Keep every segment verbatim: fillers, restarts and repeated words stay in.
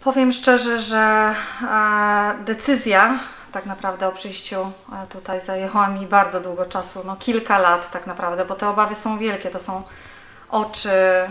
Powiem szczerze, że decyzja tak naprawdę o przyjściu tutaj zajęła mi bardzo długo czasu, no kilka lat tak naprawdę, bo te obawy są wielkie, to są oczy,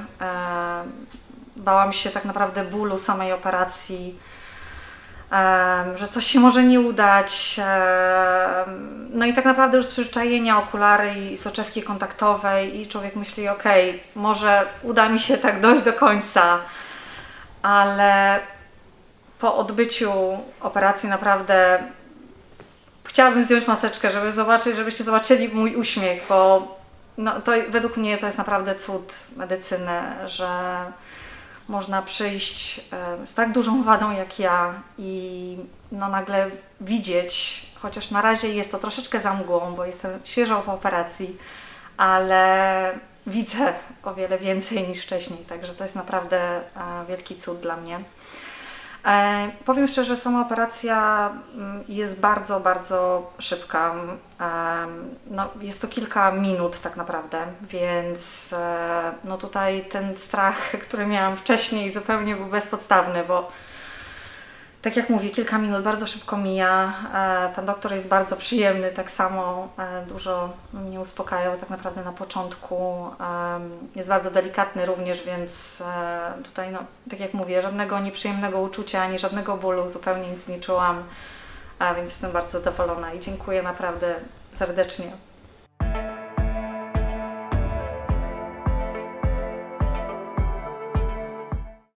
bałam się tak naprawdę bólu samej operacji, że coś się może nie udać, no i tak naprawdę już z przyzwyczajenia okulary i soczewki kontaktowej i człowiek myśli, ok, może uda mi się tak dojść do końca, ale po odbyciu operacji naprawdę chciałabym zdjąć maseczkę, żeby zobaczyć, żebyście zobaczyli mój uśmiech, bo no, to, według mnie to jest naprawdę cud medycyny, że można przyjść z tak dużą wadą jak ja i no, nagle widzieć, chociaż na razie jest to troszeczkę za mgłą, bo jestem świeżo po operacji, ale widzę o wiele więcej niż wcześniej, także to jest naprawdę wielki cud dla mnie. E, powiem szczerze, sama operacja jest bardzo, bardzo szybka. E, no, jest to kilka minut tak naprawdę, więc e, no tutaj ten strach, który miałam wcześniej, zupełnie był bezpodstawny, bo tak jak mówię, kilka minut bardzo szybko mija. E, pan doktor jest bardzo przyjemny, tak samo e, dużo mnie uspokajał tak naprawdę na początku. E, jest bardzo delikatny również, więc e, tutaj, no, tak jak mówię, żadnego nieprzyjemnego uczucia, ani żadnego bólu, zupełnie nic nie czułam, a więc jestem bardzo zadowolona i dziękuję naprawdę serdecznie.